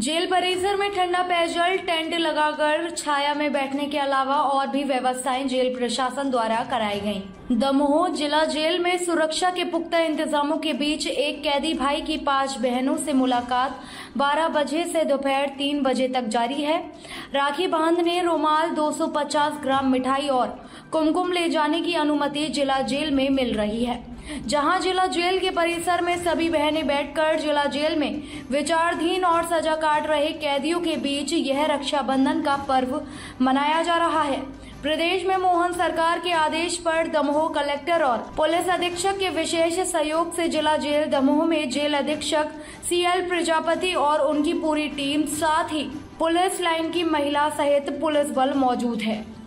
Jail परिसर में ठंडा पेयजल, टेंट लगाकर छाया में बैठने के अलावा और भी व्यवस्थाएं जेल प्रशासन द्वारा कराई गयी। दमोह जिला जेल में सुरक्षा के पुख्ता इंतजामों के बीच एक कैदी भाई की 5 बहनों से मुलाकात 12 बजे से दोपहर 3 बजे तक जारी है। राखी बांधने, रुमाल, 250 ग्राम मिठाई और कुमकुम ले जाने की अनुमति जिला जेल में मिल रही है, जहां जिला जेल के परिसर में सभी बहनें बैठकर जिला जेल में विचाराधीन और सजा काट रहे कैदियों के बीच यह रक्षाबंधन का पर्व मनाया जा रहा है। प्रदेश में मोहन सरकार के आदेश पर दमोह कलेक्टर और पुलिस अधीक्षक के विशेष सहयोग से जिला जेल दमोह में जेल अधीक्षक CL प्रजापति और उनकी पूरी टीम, साथ ही पुलिस लाइन की महिला सहित पुलिस बल मौजूद है।